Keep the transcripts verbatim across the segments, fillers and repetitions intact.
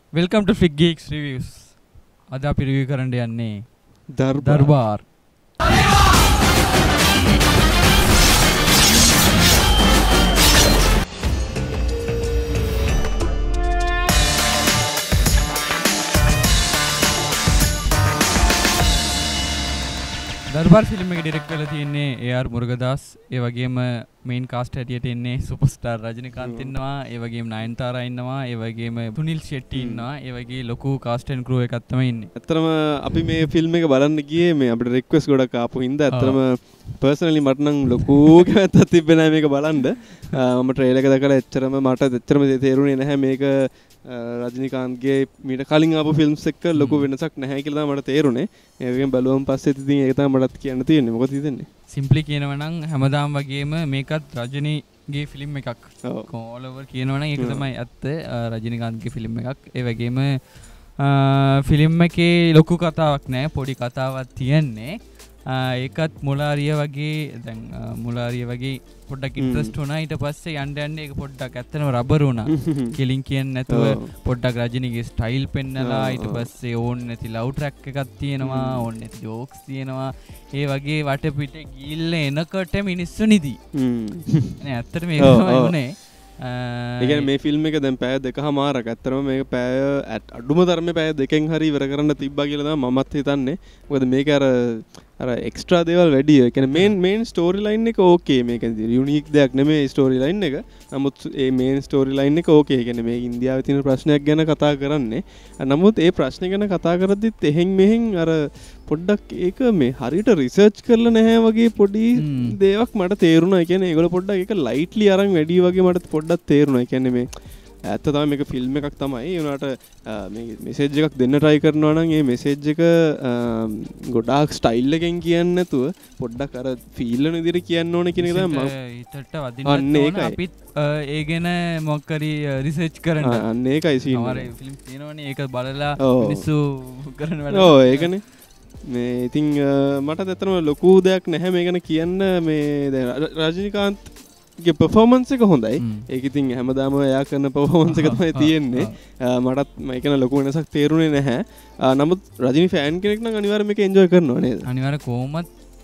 Welcome to Flick Geeks Reviews. අද අපි review කරන්න යන්නේ Darbar. Darbar film එක ඩිරෙක්ට් කරලා තියෙන්නේ A R Murugadoss. ඒ වගේම main cast හැටියට ඉන්නේ superstar Rajinikanth ඉන්නවා. ඒ වගේම Nayanthara ඉන්නවා. ඒ වගේම Sunil Shetty ඉන්නවා. ඒ වගේ ලොකු cast and crew එකක් තමයි ඉන්නේ. ඇත්තටම අපි මේ ෆිල්ම් එක බලන්න ගියේ මේ අපිට රික්වෙස්ට් ගොඩක් ආපු හින්දා ඇත්තටම personally මට නම් ලොකු කැමැත්තක් තිබ්බේ නැහැ මේක බලන්න. මම ට්‍රේලර් එක දැකලා එච්චරම මට එච්චරම තේරුනේ නැහැ මේක රජිනිකාන්ත්ගේ මීට කලින් ආපු ෆිල්ම්ස් එක්ක ලොකු වෙනසක් නැහැ කියලා තමයි මට තේරුනේ. ඒකෙන් බලුවම පස්සේ ඉතින් ඒක තමයි මටත් කියන්න තියෙන්නේ. මොකද හිතන්නේ? සිම්ප්ලි කියනවා නම් හැමදාම වගේම මේකත් රජිනිගේ ෆිල්ම් එකක්. all over කියනවා නම් ඒක තමයි ඇත්ත. රජිනිකාන්ත්ගේ ෆිල්ම් එකක්. ඒ වගේම ෆිල්ම් එකේ ලොකු කතාවක් නැහැ. පොඩි කතාවක් තියෙන්නේ. ඒකත් මුලාරිය වගේ දැන් මුලාරිය වගේ පොඩ්ඩක් ඉන්ට්‍රස්ට් වුණා. ඊට පස්සේ යන්න යන්න ඒක පොඩ්ඩක් ඇත්තටම රබර් වුණා. කිලින් කියන්නේ නැතුව පොඩ්ඩක් රජිනිගේ ස්ටයිල් පෙන්නලා ඊට පස්සේ ඕන් නැති ලව් ට්‍රැක් එකක් තියෙනවා. ඕන් නැති ජෝක්ස් තියෙනවා. ඒ වගේ වටපිට ගිල්ල එනකොට මිනිස්සු නිදි. නේ ඇත්තටම මේක තමයි වුනේ. ඒ කියන්නේ මේ ෆිල්ම් එක දැන් පැය දෙකමාරක් ඇත්තටම මේක පැය අඩුම තරමේ පැය දෙකෙන් හරි ඉවර කරන්න තිබ්බා කියලා තමයි මමත් හිතන්නේ. මොකද මේක අර අර එක්ස්ට්‍රා දේවල් වැඩි. ඒ කියන්නේ මේන් මේන් ස්ටෝරි ලයින් එක ඕකේ. මේක යුනික් දෙයක් නෙමෙයි ස්ටෝරි ලයින් එක. නමුත් ඒ මේන් ස්ටෝරි ලයින් එක ඕකේ. ඒ කියන්නේ මේ ඉන්දියාවේ තියෙන ප්‍රශ්නයක් ගැන කතා කරන්නේ. නමුත් ඒ ප්‍රශ්නේ ගැන කතා කරද්දිත් එහෙන් මෙහෙන් අර පොඩ්ඩක් ඒක මේ හරියට රිසර්ච් කරලා නැහැ වගේ පොඩි දේවක් මට තේරුණා. ඒ කියන්නේ ඒගොල්ලෝ පොඩ්ඩක් ඒක ලයිට්ලි අරන් වැඩි වගේ මට පොඩ්ඩක් තේරුණා. ඒ කියන්නේ මේ ඇත්ත තමයි මේක ෆිල්ම් එකක් තමයි. ඒ වුණාට මේ මෙසේජ් එකක් දෙන්න try කරනවා නම් ඒ මෙසේජ් එක ගොඩාක් ස්ටයිල් එකෙන් කියන්නේ නැතුව පොඩ්ඩක් අර ෆීල් වෙන විදිහට කියන්න ඕනේ කියන එක තමයි මම හිතට වදින්න ඕන. අපිත් ඒ ගැන මොකක් හරි රිසර්ච් කරන්න. අන්න ඒකයි සීන්. අර ෆිල්ම් තියෙනවනේ ඒක බලලා මිනිස්සු කරන වැඩ. ඔව් ඒකනේ. මේ ඉතින් මට ඇත්තටම ලොකු දෙයක් නැහැ මේ ගැන කියන්න. මේ දැන් රජිනිකාන්ත් ගේ performance එක හොඳයි. ඒක ඉතින් හැමදාම එයා කරන performance එක තමයි තියෙන්නේ. මටත් මේක න ලොකු වෙනසක් තේරුනේ නැහැ. නමුත් රජිනි ෆෑන් කෙනෙක් නම් අනිවාර්යයෙන් මේක එන්ජොයි කරනවා නේද? අනිවාර්යයෙන් කොහොමත්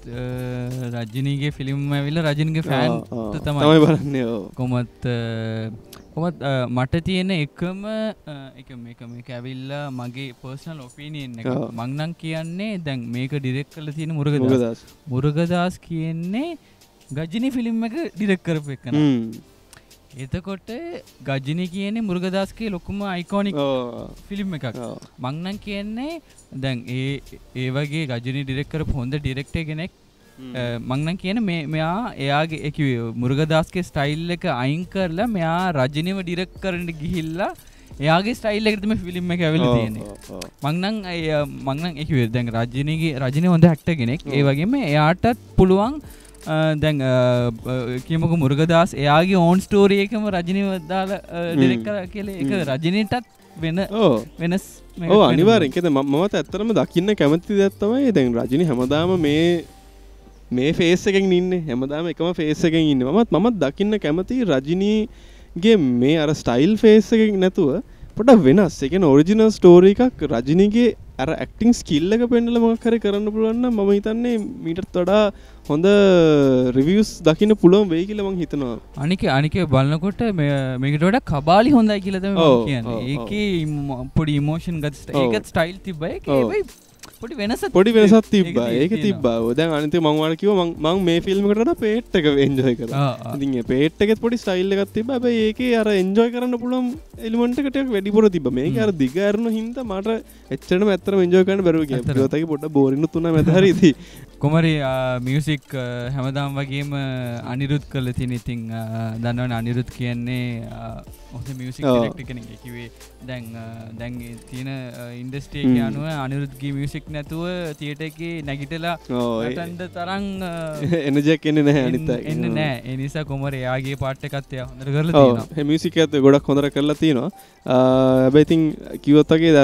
රජිනිගේ ෆිල්ම් ඇවිල්ලා රජිනිගේ ෆෑන් තමයි තමයි බලන්නේ. ඔව්. කොහොමත් කොහොමත් මට තියෙන එකම එක මේක මේක ඇවිල්ලා මගේ පර්සනල් ඔපිනියන් එක. මං නම් කියන්නේ දැන් මේක ඩිරෙක්ට් කරලා තියෙන මුරුගදාස්. මුරුගදාස් කියන්නේ ගජිනි ෆිල්ම් එක ඩිරෙක්ට් කරපු එකන. එතකොට ගජිනි කියන්නේ මුරුගදාස්ගේ ලොකුම අයිකොනික් ෆිල්ම් එකක්. මං නම් කියන්නේ දැන් ඒ ඒ වගේ ගජිනි ඩිරෙක්ට් කරපු හොඳ ඩිරෙක්ටර් කෙනෙක් මං නම් කියන්නේ මේ මෙයා එයාගේ ඒ කිව්වේ මුරුගදාස්ගේ ස්ටයිල් එක අයින් කරලා මෙයා රජිනිව ඩිරෙක්ට් කරන්න ගිහිල්ලා එයාගේ ස්ටයිල් එකට තමයි ෆිල්ම් එක ඇවිල්ලා තියෙන්නේ. මං නම් මං නම් ඒ කිව්වේ දැන් රජිනිගේ රජිනි හොඳ ඇක්ටර් කෙනෙක්. ඒ වගේම එයාටත් පුළුවන් දැන් කියමුකෝ මුරුගදාස් එයාගේ ඕන් ස්ටෝරි එකම රජිනිව දාලා ඩිරෙක්ට් කරා කියලා ඒක රජිනිටත් වෙන වෙනස් ඔව් අනිවාර්යෙන්. ඒකද මමත් ඇත්තටම දකින්න කැමති දෙයක් තමයි දැන් රජිනි හැමදාම මේ මේ ෆේස් එකකින් ඉන්නේ. හැමදාම එකම ෆේස් එකකින් ඉන්නේ. මමත් මමත් දකින්න කැමති රජිනිගේ මේ අර ස්ටයිල් ෆේස් එකකින් නැතුව පොඩ්ඩක් වෙනස්. ඒ කියන්නේ ඔරිජිනල් ස්ටෝරි එකක් රජිනිගේ අර ඇක්ටිං ස්කිල් එක පෙන්නලා මොකක් හරි කරන්න පුළුවන් නම් මම හිතන්නේ මීටත් වඩා හොඳ රිවිව්ස් දකින්න පුළුවන් වෙයි කියලා මම හිතනවා. අනික අනික බලනකොට මේකට වඩා කබාලි හොඳයි කියලා තමයි මම කියන්නේ. ඒකේ පොඩි ඉමෝෂන් ගත් ඒකත් ස්ටයිල් තිබ්බා. ඒකේ වෙයි පොඩි වෙනසක් පොඩි වෙනසක් තිබ්බා. ඒක තිබ්බා. දැන් අනිත් මම ඔයාලට කිව්වා මම මම මේ ෆිල්ම් එකට වඩා පේට් එක එන්ජොයි කරා. ඉතින් ඒ පේට් එකෙත් පොඩි ස්ටයිල් එකක් තිබ්බා. හැබැයි ඒකේ අර එන්ජොයි කරන්න පුළුවන් එලිමන්ට් එක ටිකක් වැඩිපුර තිබ්බා. මේකේ අර දිග අරන හින්දා මට එච්චරම ඇත්තටම එන්ජොයි කරන්න බැරුව ගියා. ඒකත් පොඩ්ඩක් බෝරින් උනා මැද හරි ඉතින්. කොමරි මියුසික් හැමදාම වගේම අනිරුද් කරලා තියෙන. ඉතින් දන්නවනේ අනිරුද් කියන්නේ ඔහේ මියුසික් ඩිරෙක්ටර් කෙනෙක්. ඒ කිව්වේ දැන් දැන් තියෙන ඉන්ඩස්ට්‍රි එකේ අනුව අනිරුද්ගේ මියුසික් නැතුව තියටර් එකේ නැගිටලා නටන්න තරම් එනර්ජි එකක් එන්නේ නැහැ අනිත් අය. එන්නේ නැහැ. ඒ නිසා කොමරි එයාගේ පාර්ට් එකත් එයා හොඳට කරලා තියෙනවා. ඔව්. මේ මියුසික් එකත් ගොඩක් හොඳට කරලා තියෙනවා. හැබැයි ඉතින් කිව්වොත් වගේ දැන්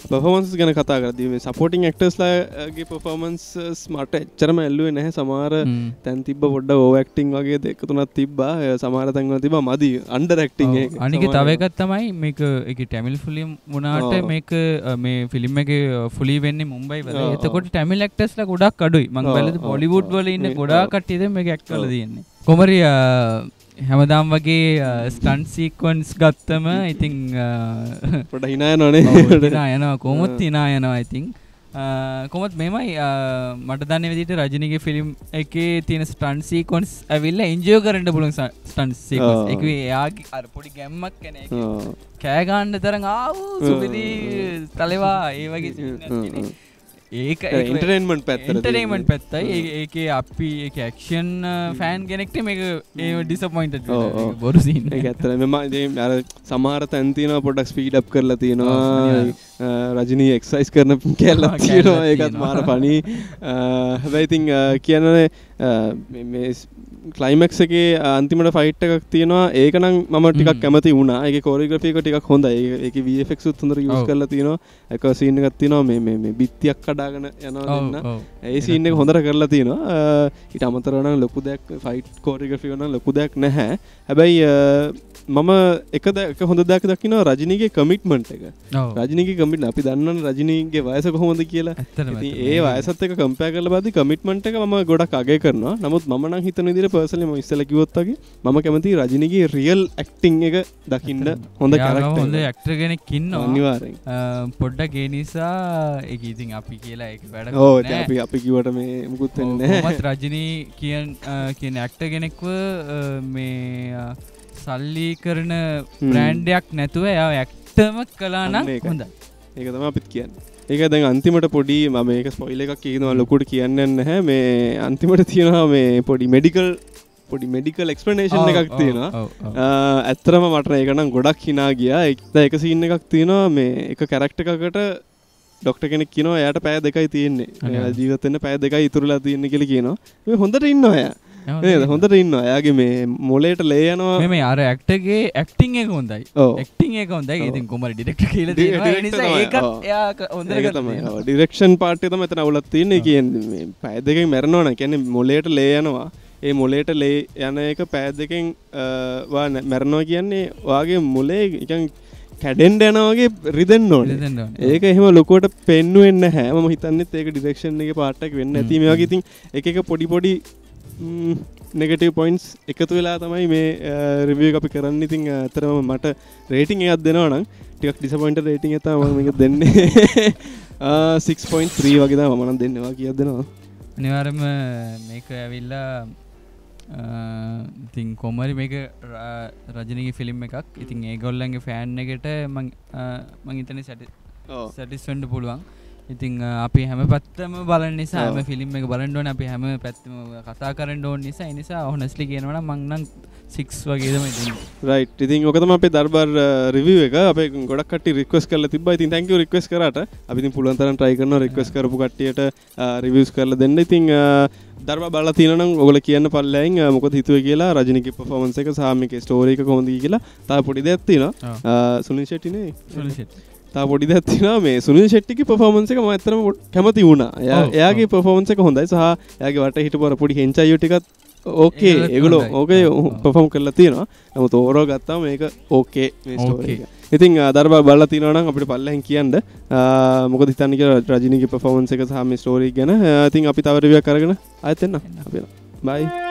performances ගැන කතා කරද්දී මේ supporting actors ලාගේ performances මට එච්චරම ඇල්ලුවේ නැහැ. සමහර තැන් තිබ්බ පොඩ්ඩක් over acting වගේ දෙක තුනක් තිබ්බා. සමහර තැන් වල තිබ්බා මදි under acting එක. අනික තව එකක් තමයි මේක ඒකේ Tamil film වුණාට මේක මේ ෆිල්ම් එකේ fully වෙන්නේ මුම්බයි වල. එතකොට Tamil actors ලා ගොඩක් අඩුයි. මම බැලුවා Bollywood වල ඉන්න ගොඩාක් කට්ටිය දැන් මේක act කරලා තියෙන්නේ. කොමරි හැමදාම් වගේ ස්ටන්ට් සීක්වන්ස් ගත්තම ඉතින් පොඩ හිනා යනවනේ. හිනා යනවා කොහොමත් හිනා යනවා ඉතින්. කොහොමත් මෙහෙමයි මට දන්නේ විදිහට රජිනිගේ ෆිල්ම් එකේ තියෙන ස්ටන්ට් සීක්වන්ස් ඇවිල්ලා එන්ජොයි කරන්න පුළුවන් ස්ටන්ට් සීක්වන්ස්. ඒක එයාගේ අර පොඩි ගැම්මක් එන එක. කෑ ගන්න තරම් ආවු සුපිරි තලවා ඒ වගේ සීන් ඒක එන්ටර්ටේන්මන්ට් පැත්තට එන්ටර්ටේන්මන්ට් පැත්තයි. ඒකේ අපි ඒක ඇක්ෂන් ෆෑන් කෙනෙක්ට මේක ඒ ඩිසපොයින්ටඩ් වෙනවා. බොරු සීන් ඒක ඇත්තටම මම ඉතින් අර සමහර තැන් තියෙනවා පොඩ්ඩක් ස්පීඩ් අප් කරලා තියෙනවා. රජිනී එක්සර්සයිස් කරන කැලක් තියෙනවා. ඒකත් මාර ෆනි. හැබැයි ඉතින් කියන්නේ මේ ක්ලයිමැක්ස් එකේ අන්තිමට ෆයිට් එකක් තියෙනවා. ඒක නම් මම ටිකක් කැමති වුණා. ඒකේ කොරියෝග්‍රැෆි එක ටිකක් හොඳයි. ඒකේ V F X උත් හොඳට යූස් කරලා තියෙනවා. එක සීන් එකක් තියෙනවා මේ මේ මේ බිත්තියක් කඩාගෙන යනවා දෙන්න. ඒ සීන් එක හොඳට කරලා තියෙනවා. ඊට අමතරව නම් ලොකු දෙයක් ෆයිට් කොරියෝග්‍රැෆි එක නම් ලොකු දෙයක් නැහැ. හැබැයි මම එක එක හොඳ දෙයක් දකිනවා රජිනීගේ කමිට්මන්ට් එක. රජිනීගේ කමිට්මන්ට් අපි දන්නවනේ රජිනීගේ වයස කොහොමද කියලා. ඉතින් ඒ වයසත් එක්ක කම්පෙයාර් කරලා බලද්දි කමිට්මන්ට් එක මම ගොඩක් අගය කරනවා. නමුත් මම නම් හිතන විදිහට පර්සනලි මම ඉස්සෙල්ලා කිව්වොත් වගේ මම කැමති රජිනීගේ රියල් ඇක්ටිං එක දකින්න හොඳ කැරක්ටර් හොඳ ඇක්ටර් කෙනෙක් ඉන්නවා අනිවාර්යෙන්. පොඩ්ඩක් ඒ නිසා ඒක ඉතින් අපි කියලා ඒක වැඩ කරන්නේ. ඔව් ඉතින් අපි අපි කිව්වට මේ මුකුත් වෙන්නේ නැහැ. කොහොමත් රජිනී කියන කියන ඇක්ටර් කෙනෙක්ව මේ සල්ලි කරන බ්‍රෑන්ඩයක් නැතුව එයා ඇක්ටර්ම කළා නම් හොඳයි. ඒක තමයි අපිත් කියන්නේ. ඒක දැන් අන්තිමට පොඩි මම මේක ස්පොයිලර් එකක් කියනවා ලොකුට කියන්නේ නැහැ. මේ අන්තිමට තියෙනවා මේ පොඩි මෙඩිකල් පොඩි මෙඩිකල් එක්ස්ප්ලනේෂන් එකක් තියෙනවා. ඇත්තටම මට ඒක නම් ගොඩක් hina ගියා. ඒක සීන් එකක් තියෙනවා මේ එක කැරක්ටර් එකකට ඩොක්ටර් කෙනෙක් කියනවා එයාට පැය දෙකයි තියෙන්නේ. එයා ජීවත් වෙන්න පැය දෙකයි ඉතුරුලා තියෙන්නේ කියලා කියනවා. මේ හොඳට ඉන්නවා එයා. නේද? හොඳට ඉන්නවා. එයාගේ මේ මොලේට ලේ යනවා. මේ මේ අර ඇක්ටර්ගේ ඇක්ටිං එක හොඳයි. ඇක්ටිං එක හොඳයි. ඉතින් කොහමද ඩිරෙක්ටර් කියලා දෙනවා. ඒ නිසා ඒකත් එයා හොඳට කරනවා. ඩිරෙක්ෂන් පාර්ට් එක තමයි එතන අවුලක් තියෙන්නේ. කියන්නේ මේ පැය දෙකකින් මැරෙනවා නම් කියන්නේ මොලේට ලේ යනවා. ඒ මොලේට ලේ යන එක පැය දෙකකින් වා මැරෙනවා කියන්නේ වාගේ මොලේ නිකන් කැඩෙන්න යනවා වගේ රිදෙන්න ඕනේ. ඒක එහෙම ලොකුවට පෙන්වෙන්නේ නැහැ. මම හිතන්නේත් ඒක ඩිරෙක්ෂන් එකේ පාර්ට් එක වෙන්නේ නැති මේ වගේ ඉතින් එක එක පොඩි පොඩි නෙගටිව් පොයින්ට්ස් එකතු වෙලා තමයි මේ රිවිව් එක අපි කරන්නේ. ඉතින් අතරම මට රේටින් එකක් දෙනවා නම් ටිකක් ඩිසපොයින්ටඩ් රේටින් එක තමයි මම මේක දෙන්නේ. six point three වගේ තමයි මම නම් දෙන්නේ. වා කීයක් දෙනවද? අනිවාර්යයෙන්ම මේක ඇවිල්ලා ඉතින් කොමරි මේක රජිනීගේ ෆිල්ම් එකක්. ඉතින් ඒගොල්ලන්ගේ ෆෑන් එකට මම මම හිතන්නේ සැටිස් වෙන්න පුළුවන්. ඉතින් අපි හැම පැත්තම බලන නිසා හැම ෆිල්ම් එක බලන්න ඕනේ. අපි හැම පැත්තම කතා කරන්න ඕන නිසා ඒ නිසා honestly කියනවා නම් මම නම් six වගේ තමයි දෙන්නේ. right. ඉතින් ඔක තමයි අපේ දර්බාර් රිවිව් එක. අපේ ගොඩක් කට්ටිය රික්වෙස්ට් කරලා තිබ්බා. ඉතින් thank you රික්වෙස්ට් කරාට. අපි ඉතින් පුළුවන් තරම් try කරනවා රික්වෙස්ට් කරපු කට්ටියට රිවිව්ස් කරලා දෙන්න. ඉතින් දර්බාර් බලලා තියෙනවා නම් ඔයගොල්ලෝ කියන්න පල්ලෙන් මොකද හිතුවේ කියලා රජිනිගේ performance එක සහ මේකේ story එක කොහොමද කියලා. තව පොඩි දෙයක් තියෙනවා. සුනිල් ෂෙට්ටි නේ. සුනිල් ෂෙට්ටි. තා පොඩි දෙයක් තියෙනවා මේ සුනිල් ෂෙට්ටිගේ performance එක මම ඇත්තටම කැමති වුණා. එයාගේ performance එක හොඳයි සහ එයාගේ වට හිටපු අර පොඩි හෙන්චයියෝ ටිකත් ඕකේ. ඒගොල්ලෝ ඕකේ perform කරලා තියෙනවා. නමුත් overall ගත්තාම මේක ඕකේ මේ story එක. ඉතින් දර්බාර් බලලා තියෙනවා නම් අපිට පල්ලෙන් කියන්න මොකද හිතන්නේ කියලා රජිනිගේ performance එක සහ මේ story එක ගැන. ඉතින් අපි තව රිවිව් එකක් අරගෙන ආයෙත් එන්න. අපි bye.